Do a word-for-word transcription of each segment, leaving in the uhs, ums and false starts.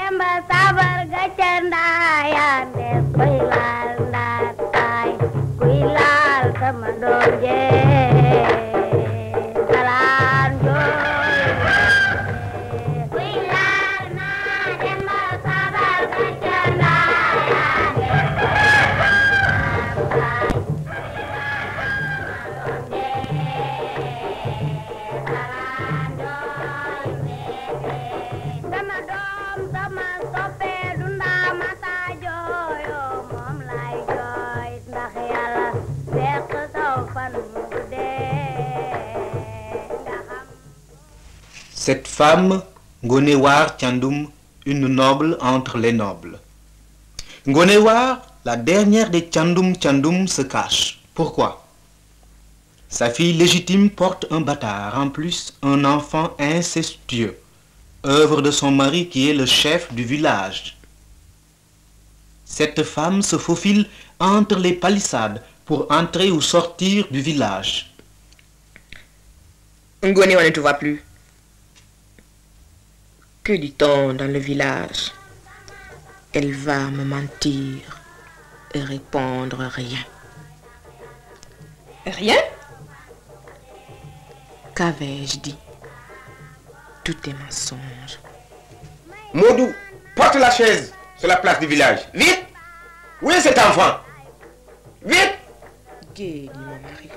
Cette femme, Ngonewar Thiandoum, une noble entre les nobles. Ngonewar, la dernière des Thiandoum Thiandoum, se cache. Pourquoi? Sa fille légitime porte un bâtard, en plus un enfant incestueux, œuvre de son mari qui est le chef du village. Cette femme se faufile entre les palissades pour entrer ou sortir du village. Ngonewa ne te voit plus. Que dit-on dans le village? Elle va me mentir et répondre rien. Rien? Qu'avais-je dit? Tout est mensonge. Modou, porte la chaise sur la place du village. Vite! Où est cet enfant? Vite! Guédi, mon mari.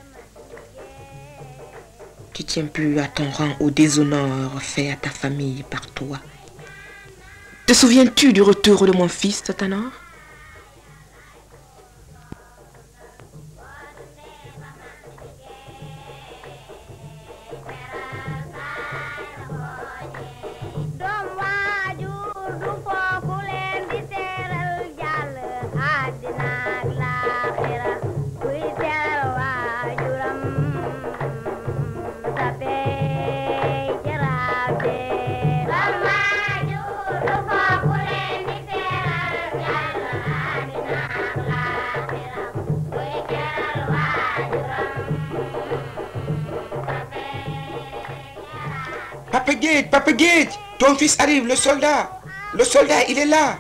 Tu tiens plus à ton rang au déshonneur fait à ta famille par toi. Te souviens-tu du retour de mon fils, Tanor? Papa Guède, Papa Guède, ton fils arrive, le soldat. Le soldat, il est là.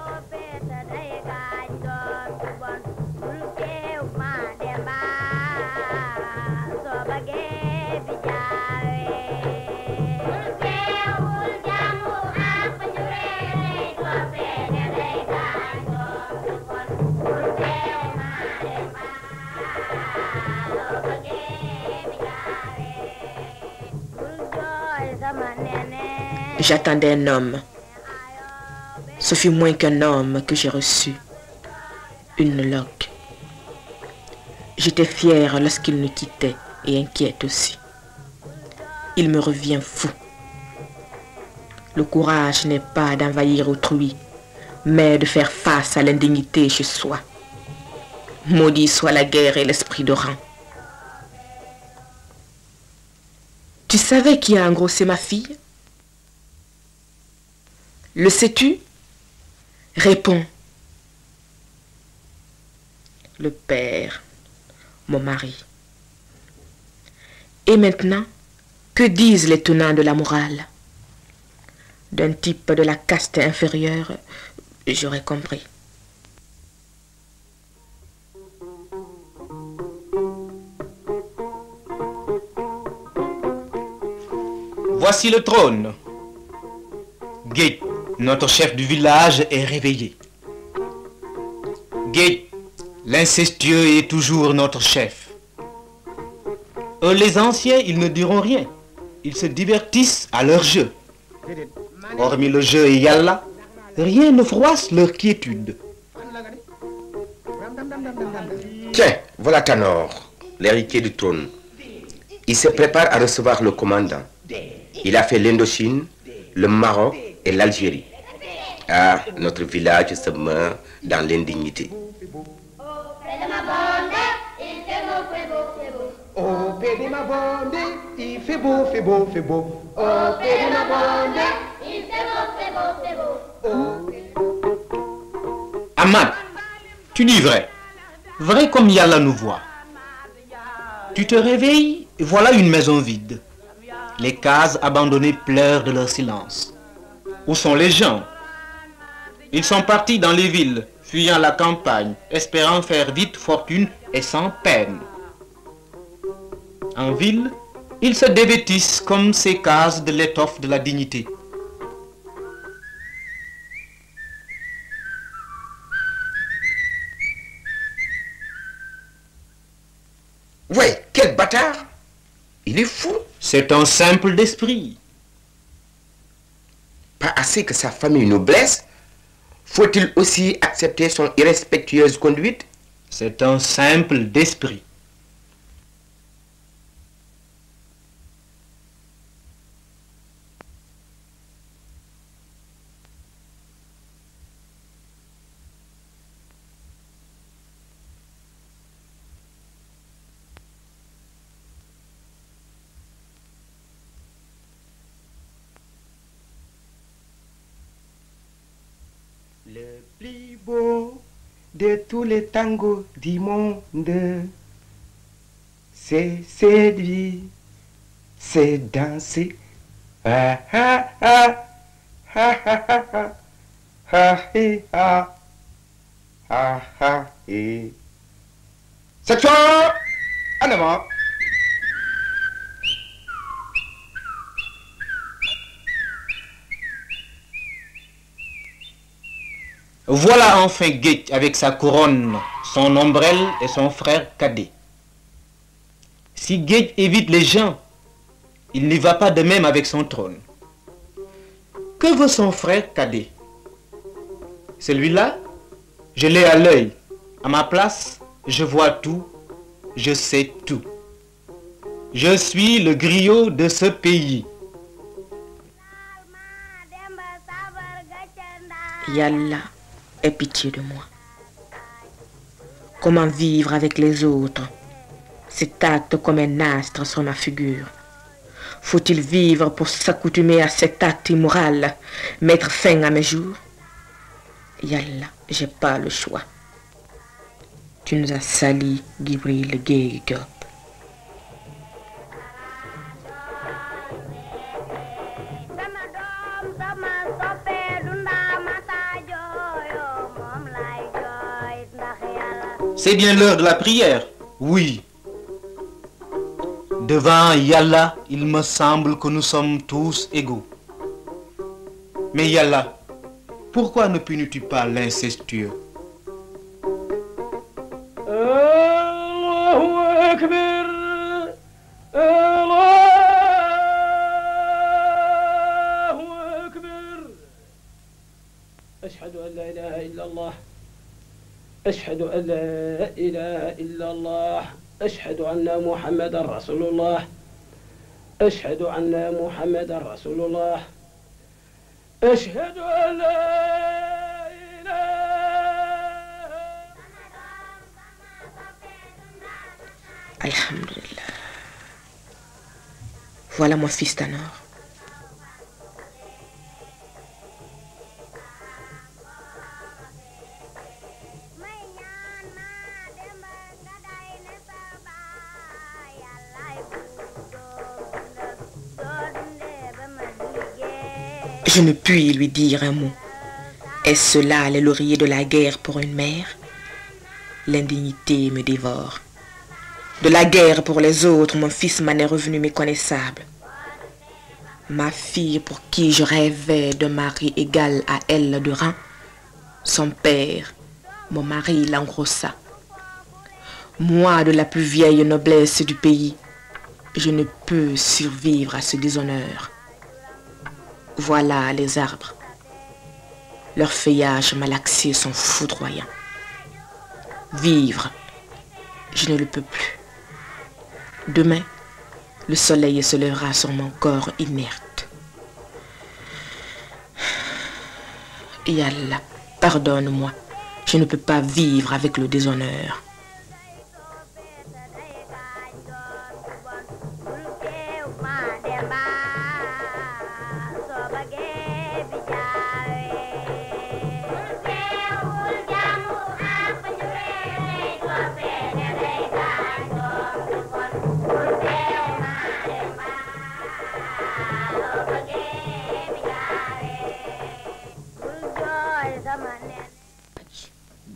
J'attendais un homme. Ce fut moins qu'un homme que j'ai reçu. Une loque. J'étais fière lorsqu'il nous quittait et inquiète aussi. Il me revient fou. Le courage n'est pas d'envahir autrui, mais de faire face à l'indignité chez soi. Maudit soit la guerre et l'esprit de rang. Tu savais qui a engrossé ma fille? Le sais-tu? Réponds. Le père, mon mari. Et maintenant, que disent les tenants de la morale? D'un type de la caste inférieure, j'aurais compris. Voici le trône. Guède, notre chef du village, est réveillé. Guède, l'incestueux est toujours notre chef. Eux, les anciens, ils ne diront rien. Ils se divertissent à leur jeu. Hormis le jeu et Yalla, rien ne froisse leur quiétude. Tiens, voilà Tanor, l'héritier du trône. Il se prépare à recevoir le commandant. Il a fait l'Indochine, le Maroc et l'Algérie. Ah, notre village se meurt dans l'indignité. Oh, pédé ma bande, il fait beau, fait beau, fait beau. Oh, pédé ma bande, il fait beau, fait beau, fait beau. Oh. Ahmad, tu dis vrai. Vrai comme Yalla nous voit. Tu te réveilles, et voilà une maison vide. Les cases abandonnées pleurent de leur silence. Où sont les gens? Ils sont partis dans les villes, fuyant la campagne, espérant faire vite fortune et sans peine. En ville, ils se dévêtissent comme ces cases de l'étoffe de la dignité. Ouais, quel bâtard! Il est fou! C'est un simple d'esprit. Pas assez que sa famille nous blesse, faut-il aussi accepter son irrespectueuse conduite? C'est un simple d'esprit. Le plus beau de tous les tangos du monde, c'est séduire, c'est danser. Ah ah ah, ah ah ah ah, ah eh, ah, ah ah eh. Section en avant. Voilà enfin Guedj avec sa couronne, son ombrelle et son frère cadet. Si Guedj évite les gens, il n'y va pas de même avec son trône. Que veut son frère cadet? Celui-là, je l'ai à l'œil. À ma place, je vois tout, je sais tout. Je suis le griot de ce pays. Yallah, aie pitié de moi. Comment vivre avec les autres? Cet acte comme un astre sur ma figure. Faut-il vivre pour s'accoutumer à cet acte immoral, mettre fin à mes jours? Yallah, j'ai pas le choix. Tu nous as sali, Gibril Gueye. C'est bien l'heure de la prière, oui. Devant Yallah, il me semble que nous sommes tous égaux. Mais Yallah, pourquoi ne punis-tu pas l'incestueux? Allahu Akbar, Allahu Akbar. Ashhadu an la ilaha illallah. أشهد أن لا إله إلا الله أشهد أن محمد رسول الله أشهد أن محمد رسول الله أشهد أن لا إله. Alhamdulillah. Voilà mon fils Tanor. Je ne puis lui dire un mot. Est-ce là les lauriers de la guerre pour une mère? L'indignité me dévore. De la guerre pour les autres, mon fils m'en est revenu méconnaissable. Ma fille pour qui je rêvais d'un mari égal à elle de rang, son père, mon mari l'engrossa. Moi, de la plus vieille noblesse du pays, je ne peux survivre à ce déshonneur. Voilà les arbres. Leurs feuillages malaxés sont foudroyants. Vivre, je ne le peux plus. Demain, le soleil se lèvera sur mon corps inerte. Ya Allah, pardonne-moi. Je ne peux pas vivre avec le déshonneur. sama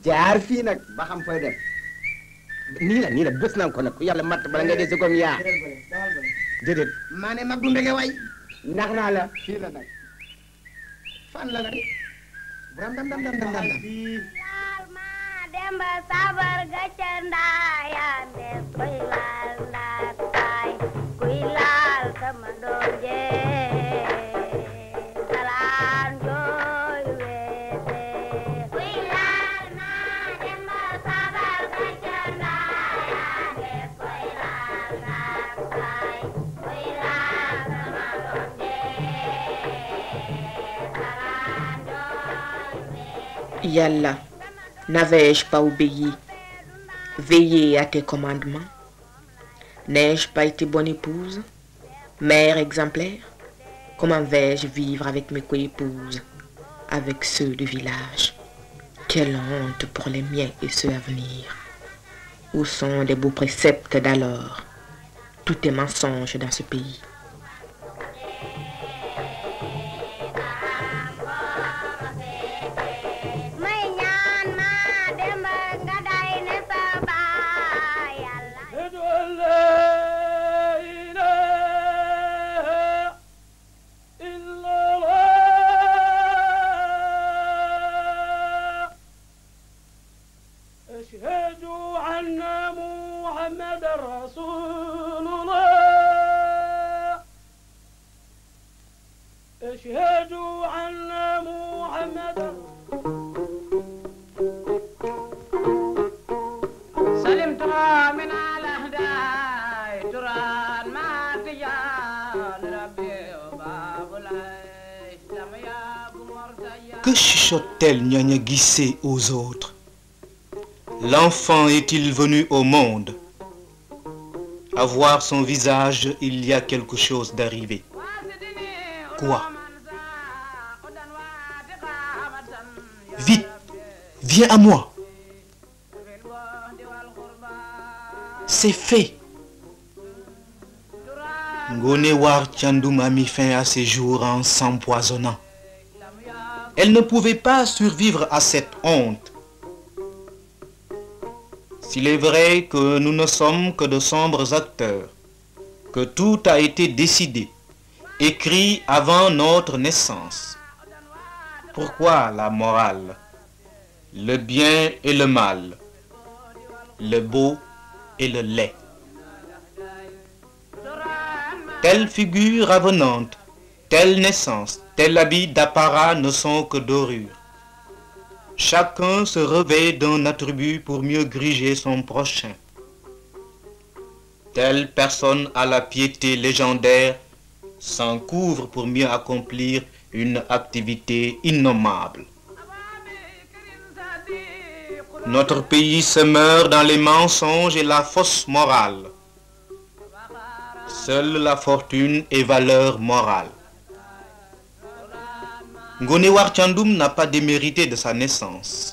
jaar fii nag ba xam fooy dem nii la nii la bés naa ko nag ku yàlla matt bala ngay dee si comme yaa déedéet maa ne mag du ndege way ndax naa la fii la nag fan la nga di dam dam dam dam dam dam laal ma demba sabar ga ca ndaayaan de koy laal ndaat taay kuy laal sama doom jee salaan jooy weete kuy laal ma demba sabar ga ca ndaayaan de koy laal ndaat taay kuy laal sama doom jee salaan jooy weete. Yalla, n'avais-je pas obéi, veillé à tes commandements? N'ai-je pas été bonne épouse, mère exemplaire? Comment vais-je vivre avec mes coépouses, avec ceux du village? Quelle honte pour les miens et ceux à venir. Où sont les beaux préceptes d'alors? Tout est mensonge dans ce pays. Que chuchote-t-elle Gnagna Guissé aux autres? L'enfant est-il venu au monde? À voir son visage, il y a quelque chose d'arrivé. Quoi? Vite, viens à moi. C'est fait. Ngoné War Thiandoum a mis fin à ses jours en s'empoisonnant. Elle ne pouvait pas survivre à cette honte. S'il est vrai que nous ne sommes que de sombres acteurs, que tout a été décidé, écrit avant notre naissance, pourquoi la morale, le bien et le mal, le beau et le laid? Telle figure avenante, telle naissance, tel habit d'apparat ne sont que dorures. Chacun se revêt d'un attribut pour mieux griger son prochain. Telle personne à la piété légendaire s'en couvre pour mieux accomplir une activité innommable. Notre pays se meurt dans les mensonges et la fausse morale. Seule la fortune est valeur morale. Ngoné War Thiandoum n'a pas démérité de sa naissance.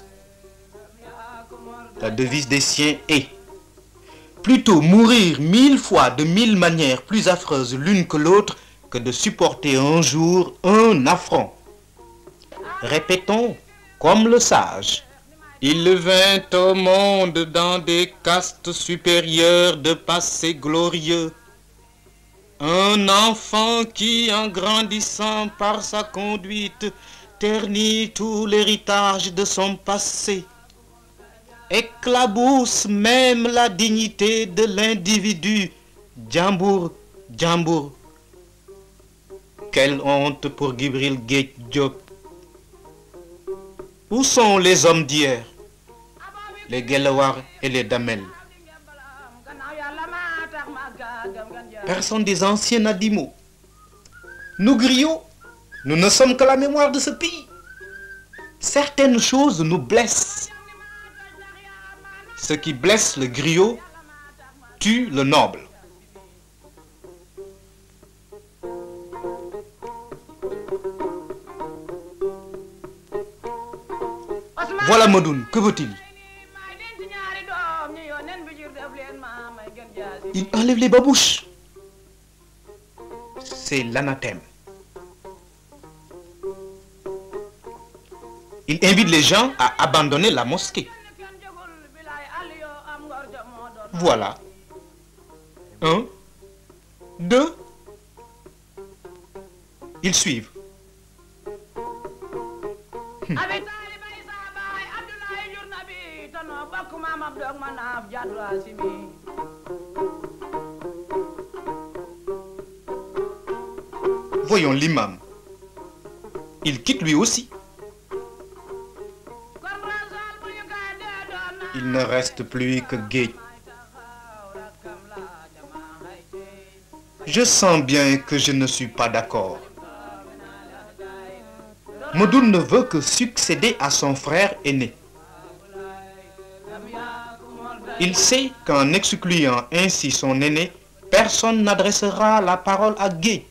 La devise des siens est plutôt mourir mille fois de mille manières plus affreuses l'une que l'autre que de supporter un jour un affront. Répétons comme le sage. Il vint au monde dans des castes supérieures de passé glorieux. Un enfant qui, en grandissant par sa conduite, ternit tout l'héritage de son passé, éclabousse même la dignité de l'individu. Djambour, Djambour. Quelle honte pour Gibril Gueye Diop. Où sont les hommes d'hier, les Guelewar et les Damel? Personne des anciens n'a dit mot. Nous griots, nous ne sommes que la mémoire de ce pays. Certaines choses nous blessent. Ce qui blesse le griot tue le noble. Voilà Modoun, que veut-il? Il enlève les babouches. C'est l'anathème. Il invite les gens à abandonner la mosquée. Voilà. Un, deux. Ils suivent. Hum. Voyons l'imam. Il quitte lui aussi. Il ne reste plus que Gueye. Je sens bien que je ne suis pas d'accord. Medoune ne veut que succéder à son frère aîné. Il sait qu'en excluant ainsi son aîné, personne n'adressera la parole à Gueye.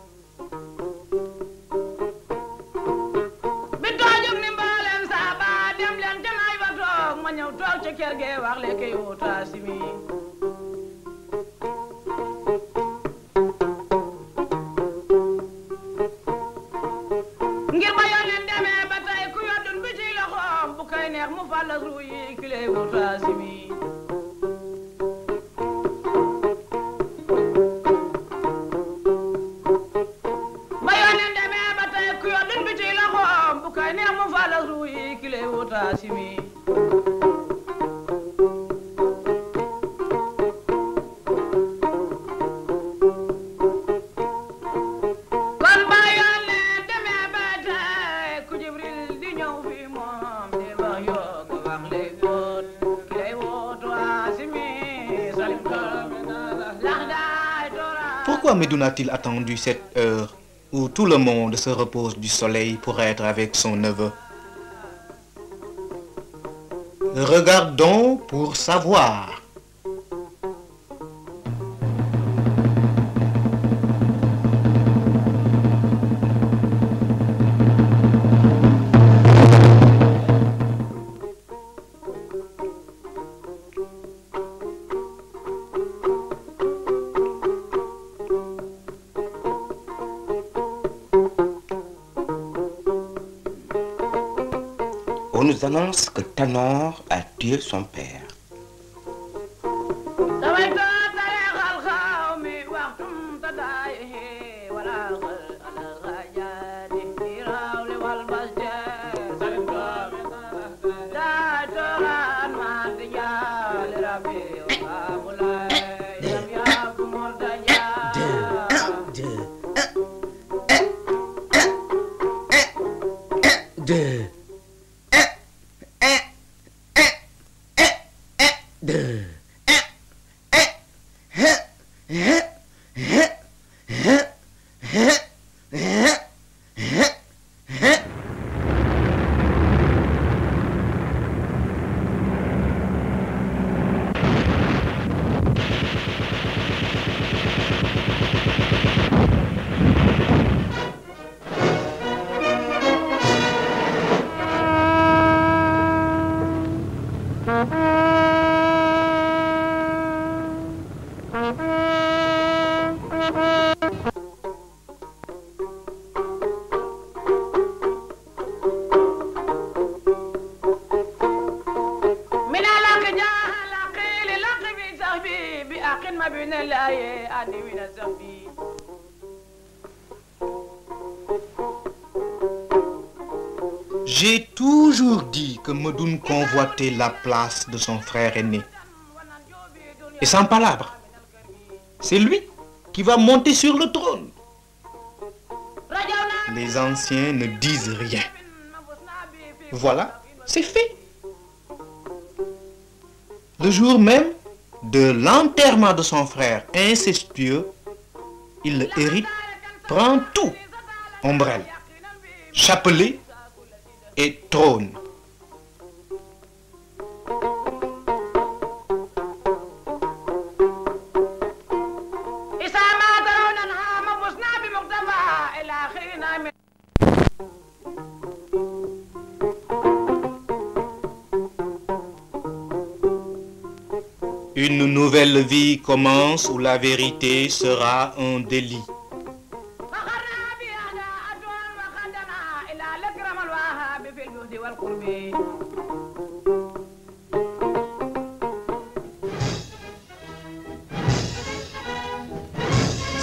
Pourquoi Medoune a-t-il attendu cette heure où tout le monde se repose du soleil pour être avec son neveu? Regardons pour savoir. On nous annonce que Tanor a tué son père. J'ai toujours dit que Medoune convoitait la place de son frère aîné. Et sans palabre, c'est lui qui va monter sur le trône. Les anciens ne disent rien. Voilà, c'est fait. Le jour même de l'enterrement de son frère incestueux, il le hérite, prend tout, ombrelle, chapelet et trône. Une nouvelle vie commence où la vérité sera un délit.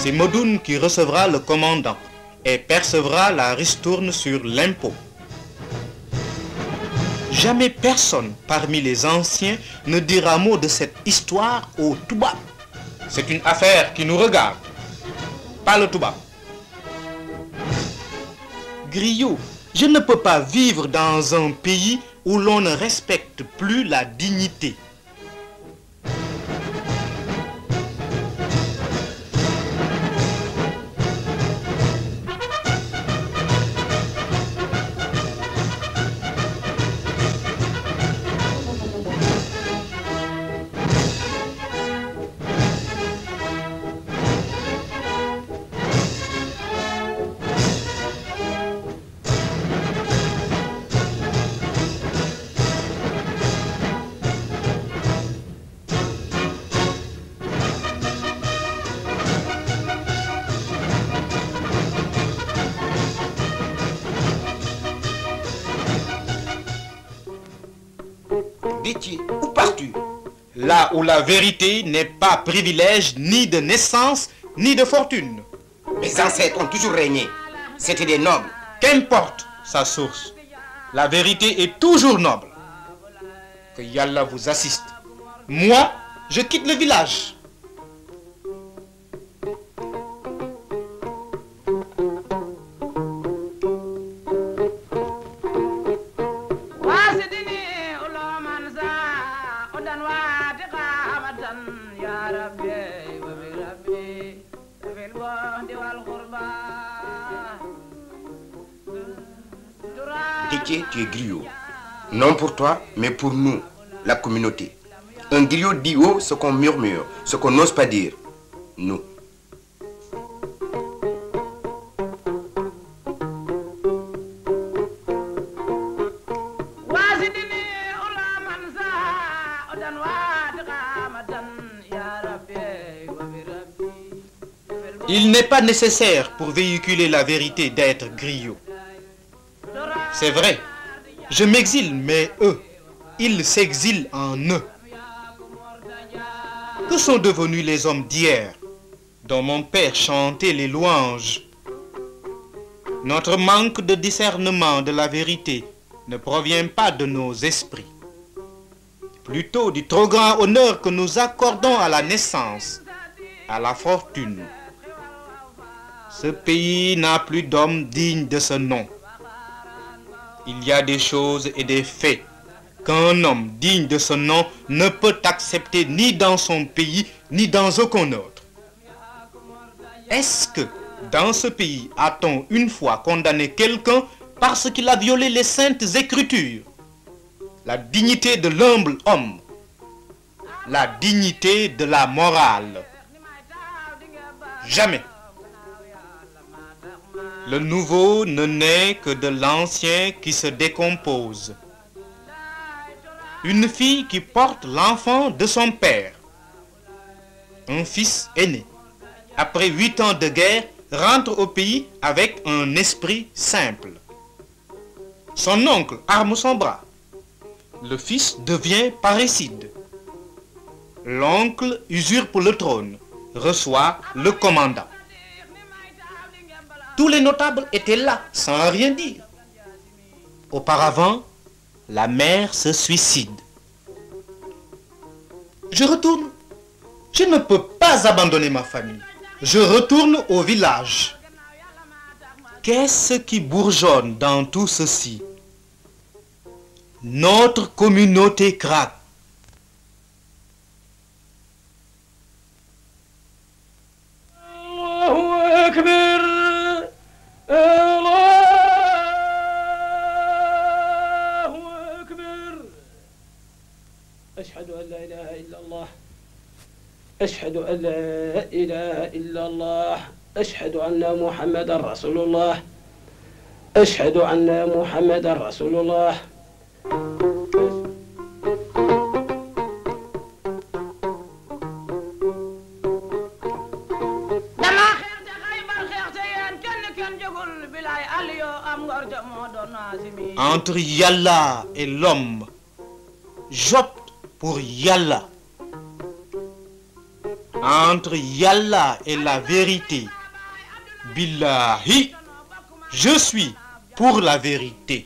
C'est Modoun qui recevra le commandant et percevra la ristourne sur l'impôt. Jamais personne parmi les anciens ne dira mot de cette histoire au Touba. C'est une affaire qui nous regarde, pas le Touba. Griot, je ne peux pas vivre dans un pays où l'on ne respecte plus la dignité. Déthié, où pars-tu? Là où la vérité n'est pas privilège ni de naissance ni de fortune. Mes ancêtres ont toujours régné. C'étaient des nobles. Qu'importe sa source, la vérité est toujours noble. Que Yallah vous assiste. Moi, je quitte le village. Déthié, tu es griot. Non pour toi, mais pour nous, la communauté. Un griot dit haut ce qu'on murmure, ce qu'on n'ose pas dire. Nous. Il n'est pas nécessaire pour véhiculer la vérité d'être griot. C'est vrai, je m'exile, mais eux, ils s'exilent en eux. Que sont devenus les hommes d'hier, dont mon père chantait les louanges? Notre manque de discernement de la vérité ne provient pas de nos esprits, plutôt du trop grand honneur que nous accordons à la naissance, à la fortune. Ce pays n'a plus d'hommes dignes de ce nom. Il y a des choses et des faits qu'un homme digne de ce nom ne peut accepter ni dans son pays, ni dans aucun autre. Est-ce que, dans ce pays, a-t-on une fois condamné quelqu'un parce qu'il a violé les saintes écritures? La dignité de l'humble homme, la dignité de la morale. Jamais. Le nouveau ne naît que de l'ancien qui se décompose. Une fille qui porte l'enfant de son père. Un fils aîné, après huit ans de guerre, rentre au pays avec un esprit simple. Son oncle arme son bras. Le fils devient parricide. L'oncle usurpe le trône, reçoit le commandant. Tous les notables étaient là, sans rien dire. Auparavant, la mère se suicide. Je retourne. Je ne peux pas abandonner ma famille. Je retourne au village. Qu'est-ce qui bourgeonne dans tout ceci? Notre communauté craque. Allahu Akbar. أشهد أن لا إله إلا الله أشهد أن لا إله إلا الله أشهد أن محمدا رسول الله أشهد أن محمدا رسول الله Entre Yallah et l'homme, j'opte pour Yallah. entre Yallah et la vérité. Billahi, je suis pour la vérité.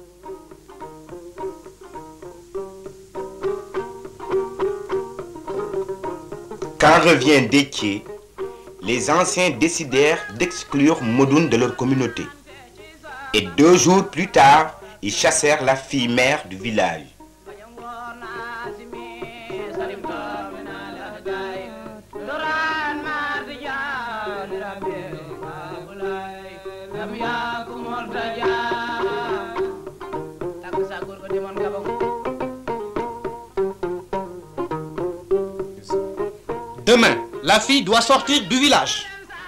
Quand revient Déthié, les anciens décidèrent d'exclure Modoun de leur communauté. Et deux jours plus tard, ils chassèrent la fille mère du village. Demain, la fille doit sortir du village.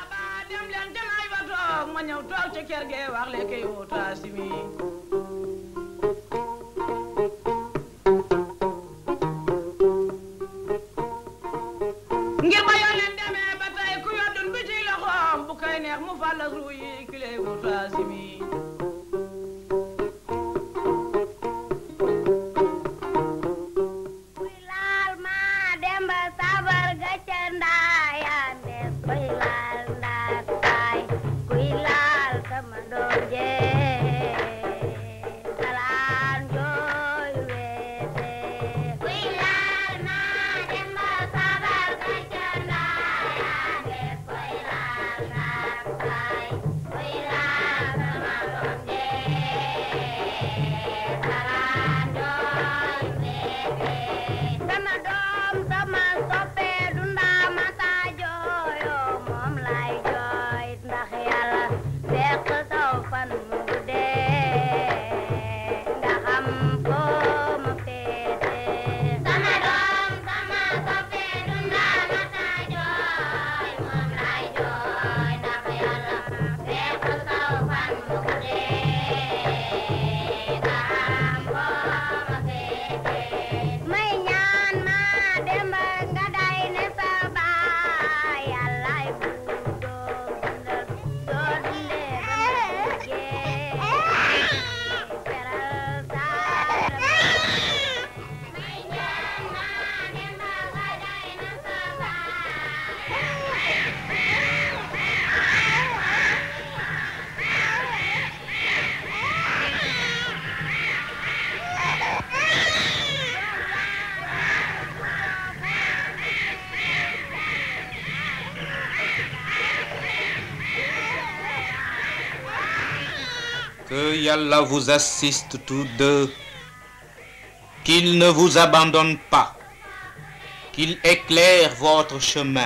Que Yallah vous assiste tous deux, qu'il ne vous abandonne pas, qu'il éclaire votre chemin.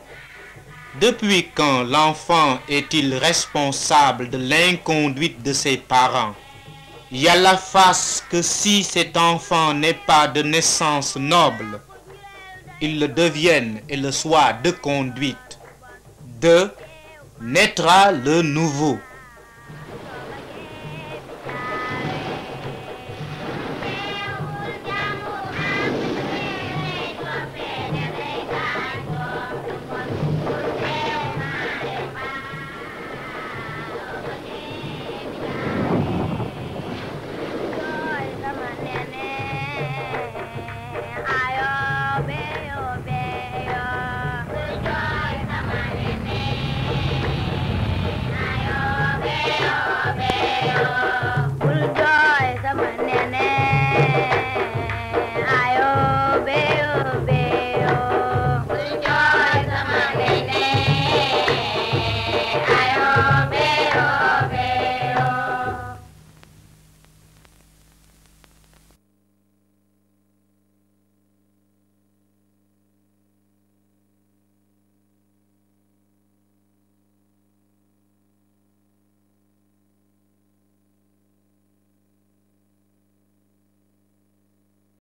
Depuis quand l'enfant est-il responsable de l'inconduite de ses parents? Yallah fasse que si cet enfant n'est pas de naissance noble, il le devienne et le soit de conduite. De naîtra le nouveau.